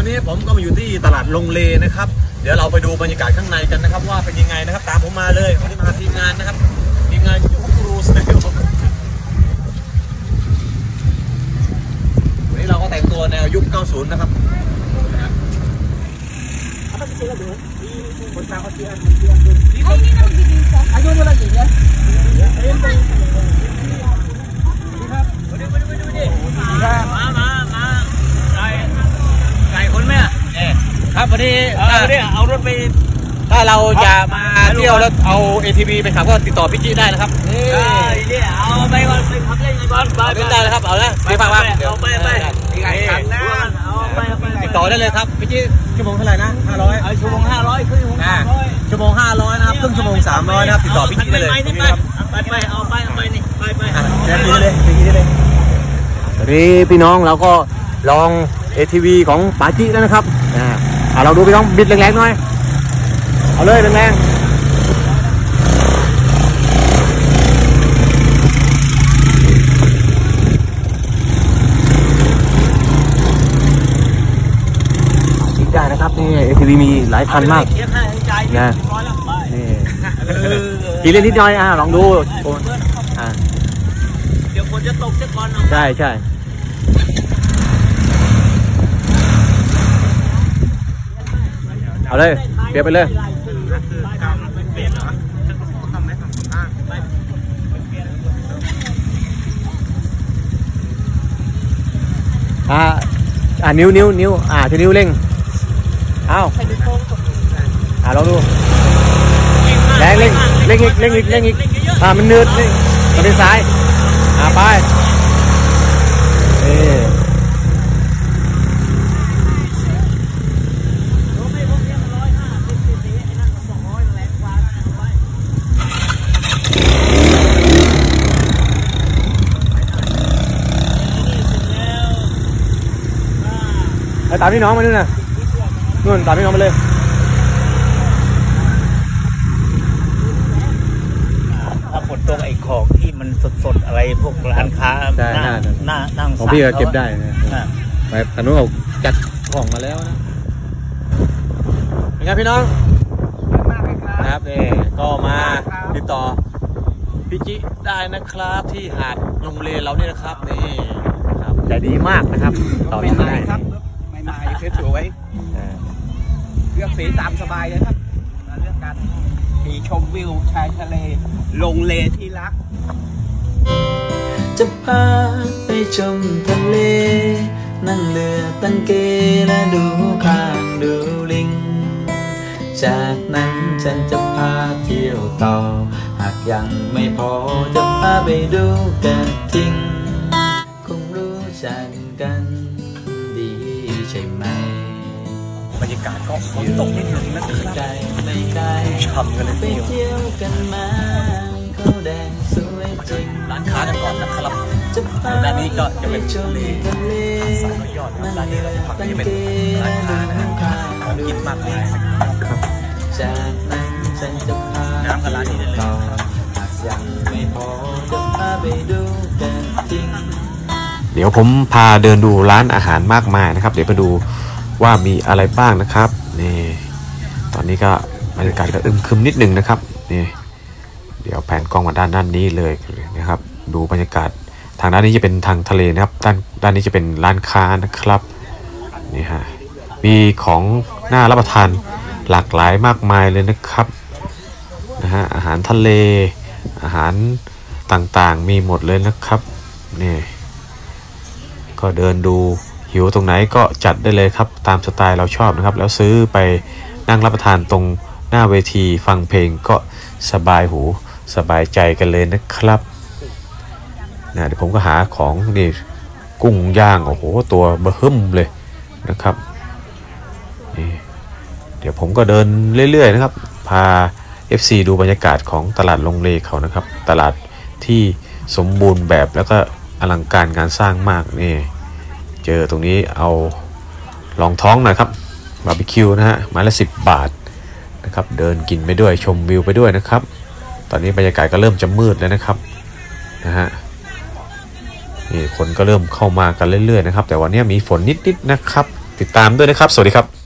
นี้ผมก็มาอยู่ที่ตลาดลงเลนะครับเดี๋ยวเราไปดูบรรยากาศข้างในกันนะครับว่าเป็นยังไงนะครับตามผมมาเลยวันนี้มาทีมงานนะครับทีมงานยูทูบรูสนะครับวันนี้เราก็แต่งตัวแนวยุค 90 นะครับไก่คนแม่ครับวันนี้เอารถไปถ้าเราจะมาเที่ยวแล้วเอา ATV ไปขับก็ติดต่อพี่จี้ได้นะครับนี่เอาไปก่อนไปขับเล่นก่อนไปได้เลยครับเอาละไปฟังเอาไปมีไก่ขันนะเอาไปติดต่อได้เลยครับพี่จี้ชั่วโมงเท่าไหร่นะ500ชั่วโมง500ครึ่งชั่วโมง500นะครับครึ่งชั่วโมง300นะครับติดต่อพี่จี้ได้เลยไปเอาไปนี่ไปแชร์ดีเลยนี่พี่น้องเราก็ลอง ATV ของป๋าจี้แล้วนะครับเราดูพี่น้องบิดแรงๆหน่อยเอาเลยแรงๆได้นะครับนี่ ATV มีหลายคันมากนะนี่ขี่เล่นนิดหน่อยลองดูเดี๋ยวฝนจะตกจะก่อนใช่เอาเลยเปลี่ยนไปเลยนิ้วที่นิ้วเร่งเอาลองดูแรงเร่งอีกมันเนืดมันเป็นซ้ายไปตามพี่น้องมาดูนะนู่นตามพี่น้องมาเลยถ้าฝนตกไอ้ของที่มันสดๆอะไรพวกร้านค้าหน้าของพี่ก็เก็บได้นะไปตอนนู้นเราจัดของมาแล้วนะเป็นไงพี่น้องครับก็มาติดต่อพี่จิได้นะครับที่หาดลงเลเราเนี่ยนะครับนี่ครับใจดีมากนะครับต่อพี่ได้สวยเลือกสีตามสบายเลยครับเลือกกันขี่ชมวิวชายทะเลลงเลที่รักจะพาไปชมทะเลนั่งเรือตั้งเกและดูข้างดูลิงจากนั้นฉันจะพาเที่ยวต่อหากยังไม่พอจะพาไปดูกระทิงคงรู้จักกันดีใช่ไหมบรรยากาศก็ฝนตกนิดหนึ่งนะครับช่ำกันเลยทีเดียวกันมาเขาแดงสวยจริงร้านค้ากันก่อนนะครับด้านนี้ก็จะเป็นทะเลสายยอดด้านนี้เราจะพักที่เป็นร้านค้านะครับของกินมากมายครับจากนั้นฉันจะพาน้ำกับร้านนี้ได้เลยยังไม่พอจะพาไปดูกันจริงเดี๋ยวผมพาเดินดูร้านอาหารมากมายนะครับเดี๋ยวไปดูว่ามีอะไรบ้างนะครับนี่ตอนนี้ก็บรรยากาศก็อึมครึมนิดนึงนะครับนี่เดี๋ยวแผนกล้องมาด้านนี้เลยนะครับดูบรรยากาศทางด้านนี้จะเป็นทางทะเลนะครับด้านนี้จะเป็นร้านค้านะครับนี่ฮะมีของน่ารับประทานหลากหลายมากมายเลยนะครับอาหารทะเลอาหารต่างๆมีหมดเลยนะครับนี่ก็เดินดูหิวตรงไหนก็จัดได้เลยครับตามสไตล์เราชอบนะครับแล้วซื้อไปนั่งรับประทานตรงหน้าเวทีฟังเพลงก็สบายหูสบายใจกันเลยนะครับเดี๋ยวผมก็หาของนี่กุ้งย่างโอ้โหตัวเบิ่มเลยนะครับนี่เดี๋ยวผมก็เดินเรื่อยๆนะครับพา FC ดูบรรยากาศของตลาดลงเลเขานะครับตลาดที่สมบูรณ์แบบแล้วก็อลังการงานสร้างมากนี่เจอตรงนี้เอาลองท้องหน่อยครับบาร์บีคิวนะฮะไม้ละ10 บาทนะครับเดินกินไปด้วยชมวิวไปด้วยนะครับตอนนี้บรรยากาศก็เริ่มจะมืดแล้วนะครับนะฮะนี่คนก็เริ่มเข้ามากันเรื่อยๆนะครับแต่วันนี้มีฝนนิดๆนะครับติดตามด้วยนะครับสวัสดีครับ